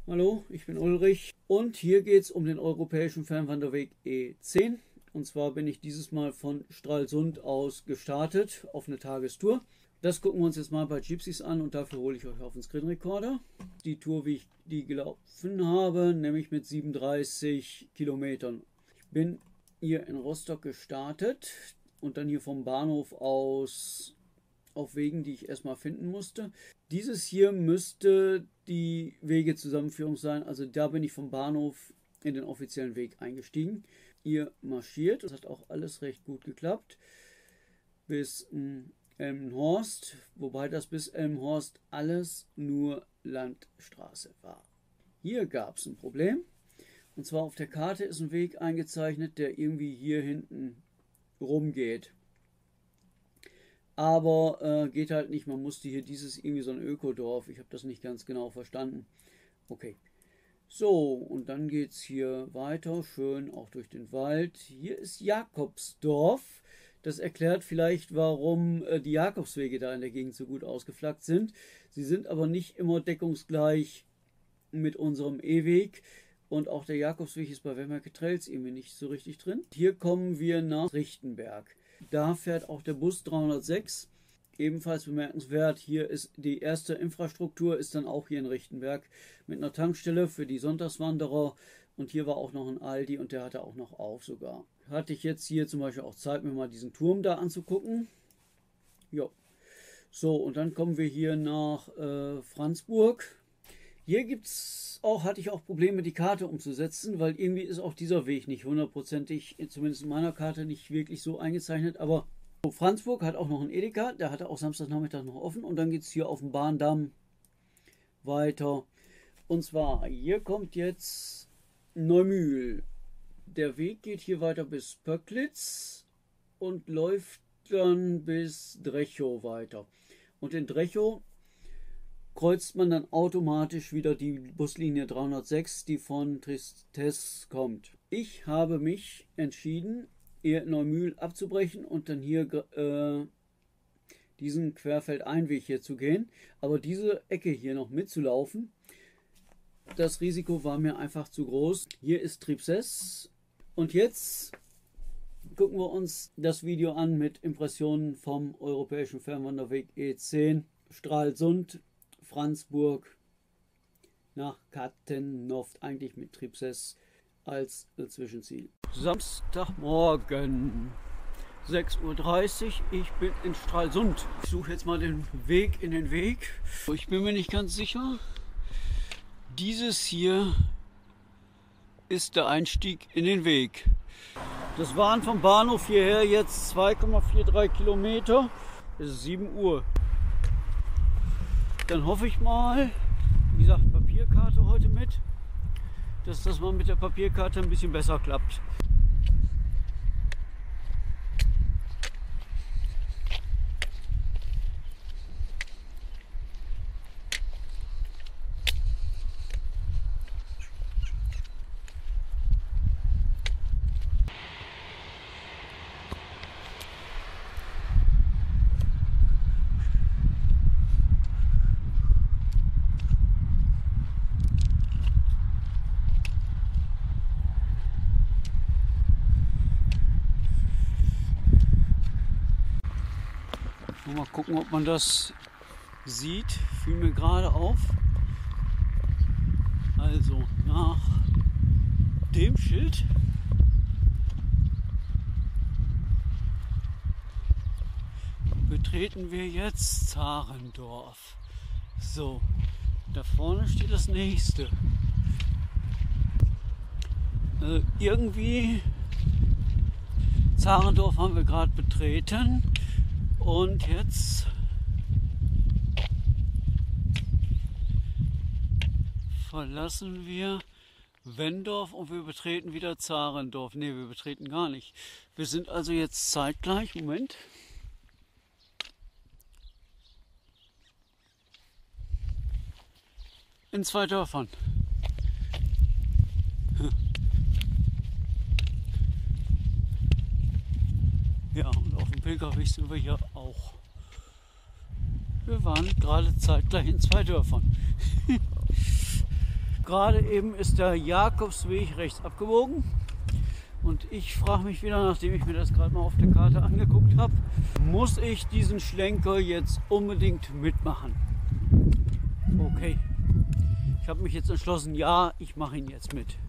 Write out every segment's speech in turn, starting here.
Hallo, ich bin Ulrich und hier geht es um den europäischen Fernwanderweg E10. Und zwar bin ich dieses Mal von Stralsund aus gestartet auf eine Tagestour. Das gucken wir uns jetzt mal bei Gypsies an und dafür hole ich euch auf den Screen Recorder. Die Tour, wie ich die gelaufen habe, nämlich mit 37 Kilometern. Ich bin hier in Rostock gestartet und dann hier vom Bahnhof aus auf Wegen, die ich erstmal finden musste. Dieses hier müsste die Wegezusammenführung sein. Also da bin ich vom Bahnhof in den offiziellen Weg eingestiegen. Hier marschiert. Das hat auch alles recht gut geklappt. Bis Elmenhorst. Wobei das bis Elmenhorst alles nur Landstraße war. Hier gab es ein Problem. Und zwar auf der Karte ist ein Weg eingezeichnet, der irgendwie hier hinten rumgeht. Aber geht halt nicht, man musste hier irgendwie so ein Ökodorf, ich habe das nicht ganz genau verstanden. Okay, so und dann geht es hier weiter, schön auch durch den Wald. Hier ist Jakobsdorf, das erklärt vielleicht, warum die Jakobswege da in der Gegend so gut ausgeflaggt sind. Sie sind aber nicht immer deckungsgleich mit unserem E-Weg. Und auch der Jakobsweg ist bei Wemmerke Trails irgendwie nicht so richtig drin. Hier kommen wir nach Richtenberg. Da fährt auch der Bus 306, ebenfalls bemerkenswert. Hier ist die erste Infrastruktur, ist dann auch hier in Richtenberg mit einer Tankstelle für die Sonntagswanderer. Und hier war auch noch ein Aldi und der hatte auch noch auf sogar. Hatte ich jetzt hier zum Beispiel auch Zeit, mir mal diesen Turm da anzugucken. Jo. So, und dann kommen wir hier nach Franzburg. Hier hatte ich auch Probleme, die Karte umzusetzen, weil irgendwie ist auch dieser Weg nicht hundertprozentig, zumindest in meiner Karte, nicht wirklich so eingezeichnet. Aber Franzburg hat auch noch einen Edeka, der hatte auch Samstagnachmittag noch offen. Und dann geht es hier auf dem Bahndamm weiter. Und zwar, hier kommt jetzt Neumühl. Der Weg geht hier weiter bis Pöcklitz und läuft dann bis Drechow weiter. Und in Drechow kreuzt man dann automatisch wieder die Buslinie 306, die von Tristesse kommt. Ich habe mich entschieden, eher Neumühl abzubrechen und dann hier diesen Querfeldeinweg hier zu gehen. Aber diese Ecke hier noch mitzulaufen, das Risiko war mir einfach zu groß. Hier ist Tristesse und jetzt gucken wir uns das Video an mit Impressionen vom europäischen Fernwanderweg E10 Stralsund Franzburg nach Kattenhoft, eigentlich mit Tribses als Zwischenziel. Samstagmorgen 6:30 Uhr, ich bin in Stralsund. Ich suche jetzt mal den Weg in den Weg. Ich bin mir nicht ganz sicher. Dieses hier ist der Einstieg in den Weg. Das waren vom Bahnhof hierher jetzt 2,43 Kilometer. Es ist 7 Uhr. Dann hoffe ich mal, wie gesagt, Papierkarte heute mit, dass das mal mit der Papierkarte ein bisschen besser klappt. Mal gucken, ob man das sieht. Fiel mir gerade auf. Also nach dem Schild betreten wir jetzt Zarendorf. So, da vorne steht das nächste. Irgendwie Zarendorf haben wir gerade betreten. Und jetzt verlassen wir Wendorf und wir betreten wieder Zarendorf. Ne, wir betreten gar nicht. Wir sind also jetzt zeitgleich, Moment. In 2 Dörfern. Ja, und auf dem Pilgerweg sind wir hier auch. Wir waren gerade zeitgleich in 2 Dörfern. gerade eben ist der Jakobsweg rechts abgebogen. Und ich frage mich wieder, nachdem ich mir das gerade mal auf der Karte angeguckt habe, muss ich diesen Schlenker jetzt unbedingt mitmachen? Okay, ich habe mich jetzt entschlossen, ja, ich mache ihn jetzt mit.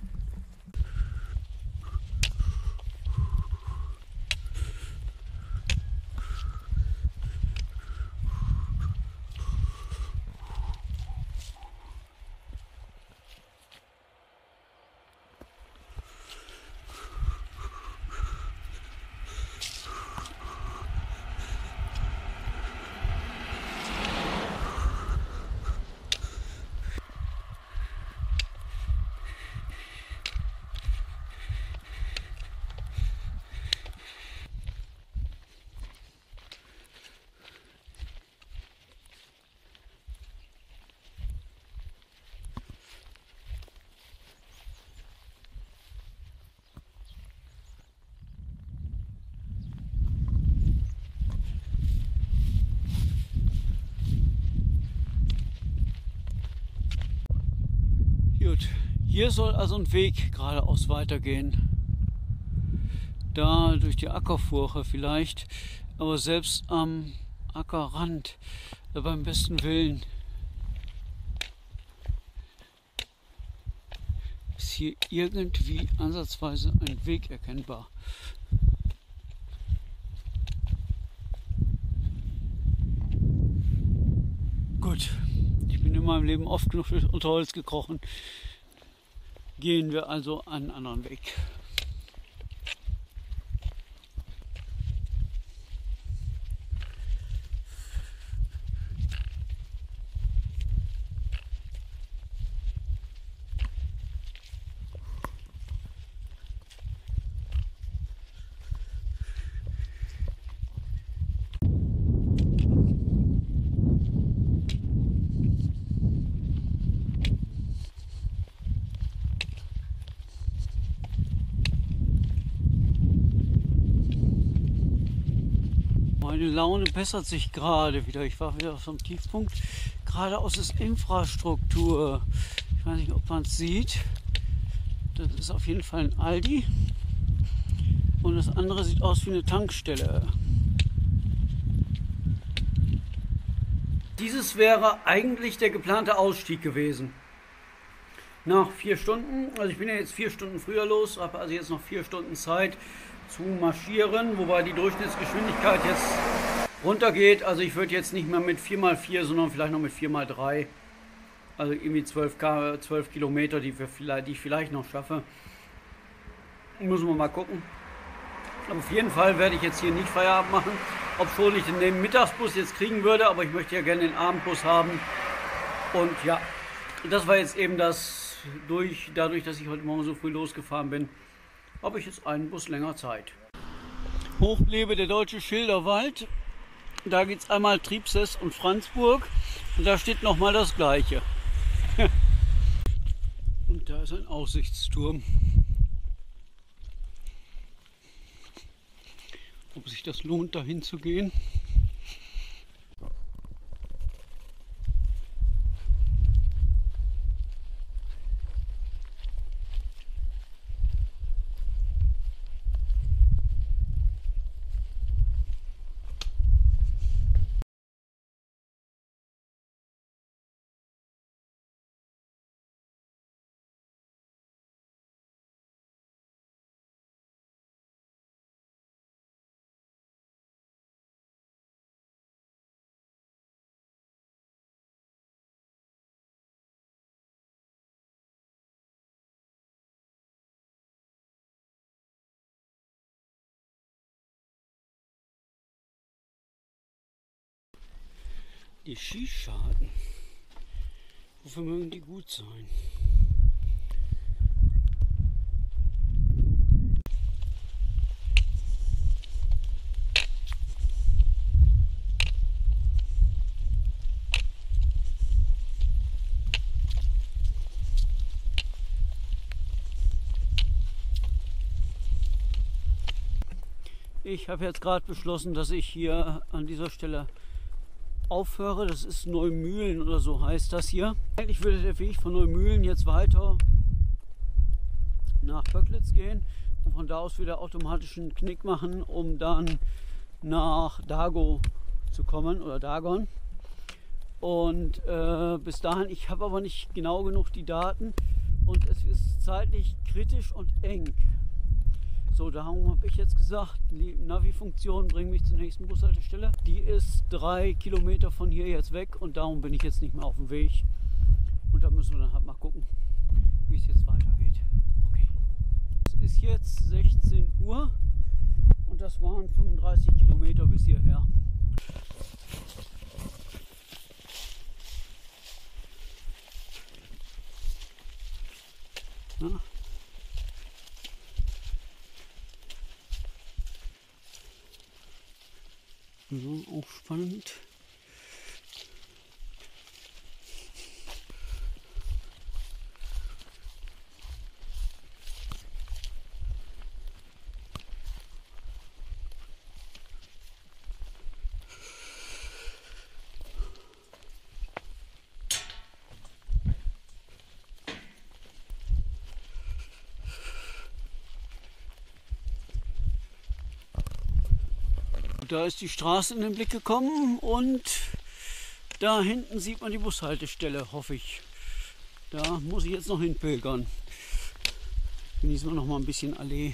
Gut, hier soll also ein Weg geradeaus weitergehen. Da durch die Ackerfurche vielleicht, aber selbst am Ackerrand, beim besten Willen, ist hier irgendwie ansatzweise ein Weg erkennbar. Gut, ich bin in meinem Leben oft genug durch Unterholz gekrochen. Gehen wir also einen anderen Weg. Meine Laune bessert sich gerade wieder. Ich war wieder auf so einem Tiefpunkt. Geradeaus ist Infrastruktur. Ich weiß nicht, ob man es sieht. Das ist auf jeden Fall ein Aldi. Und das andere sieht aus wie eine Tankstelle. Dieses wäre eigentlich der geplante Ausstieg gewesen. Nach 4 Stunden, also ich bin ja jetzt 4 Stunden früher los, habe also jetzt noch 4 Stunden Zeit zu marschieren, wobei die Durchschnittsgeschwindigkeit jetzt runtergeht. Also ich würde jetzt nicht mehr mit 4x4, sondern vielleicht noch mit 4x3. Also irgendwie 12 Kilometer, die ich vielleicht noch schaffe. Müssen wir mal gucken. Aber auf jeden Fall werde ich jetzt hier nicht Feierabend machen, obwohl ich den Mittagsbus jetzt kriegen würde, aber ich möchte ja gerne den Abendbus haben. Und ja, das war jetzt eben das, dadurch, dass ich heute Morgen so früh losgefahren bin, habe ich jetzt einen Bus länger Zeit. Hoch lebe der deutsche Schilderwald. Da geht es einmal Triebsess und Franzburg. Und da steht nochmal das Gleiche. Und da ist ein Aussichtsturm. Ob sich das lohnt, dahin zu gehen? Die Skischaden. Wofür mögen die gut sein? Ich habe jetzt gerade beschlossen, dass ich hier an dieser Stelle aufhöre. Das ist Neumühlen oder so heißt das hier. Eigentlich würde der Weg von Neumühlen jetzt weiter nach Pöcklitz gehen und von da aus wieder automatischen Knick machen, um dann nach Dago zu kommen oder Dagon. Und bis dahin, ich habe aber nicht genau genug die Daten und es ist zeitlich kritisch und eng. So, darum habe ich jetzt gesagt, die Navi-Funktion bringt mich zur nächsten Bushaltestelle. Die ist 3 Kilometer von hier jetzt weg und darum bin ich jetzt nicht mehr auf dem Weg. Und da müssen wir dann halt mal gucken, wie es jetzt weitergeht. Okay. Es ist jetzt 16 Uhr und das waren 35 Kilometer bis hierher. Ja. So, auch spannend. Da ist die Straße in den Blick gekommen und da hinten sieht man die Bushaltestelle, hoffe ich. Da muss ich jetzt noch hinpilgern. Genießen wir noch mal ein bisschen Allee.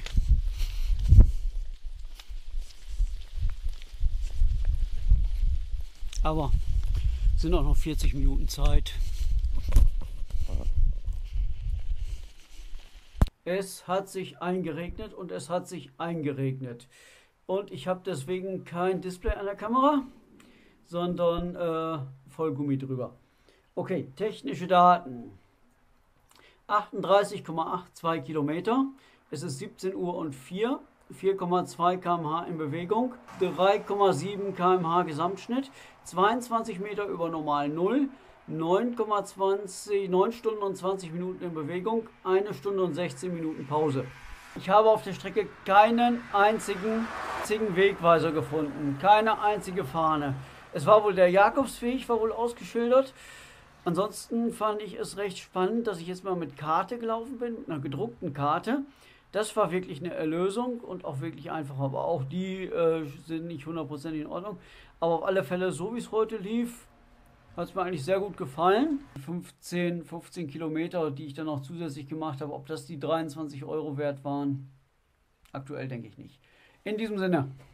Aber es sind auch noch 40 Minuten Zeit. Es hat sich eingeregnet und es hat sich eingeregnet. Und ich habe deswegen kein Display an der Kamera, sondern Vollgummi drüber. Okay, technische Daten. 38,82 Kilometer. Es ist 17 Uhr und 4. 4,2 km/h in Bewegung. 3,7 km/h Gesamtschnitt. 22 Meter über normal 0. 9 Stunden und 20 Minuten in Bewegung. 1 Stunde und 16 Minuten Pause. Ich habe auf der Strecke keinen einzigen Wegweiser gefunden, keine einzige Fahne. Es war wohl der Jakobsweg, war wohl ausgeschildert. Ansonsten fand ich es recht spannend, dass ich jetzt mal mit Karte gelaufen bin, mit einer gedruckten Karte. Das war wirklich eine Erlösung und auch wirklich einfach, aber auch die sind nicht 100% in Ordnung. Aber auf alle Fälle, so wie es heute lief, hat es mir eigentlich sehr gut gefallen. 15 Kilometer, die ich dann noch zusätzlich gemacht habe, ob das die 23 € wert waren, aktuell denke ich nicht. In diesem Sinne.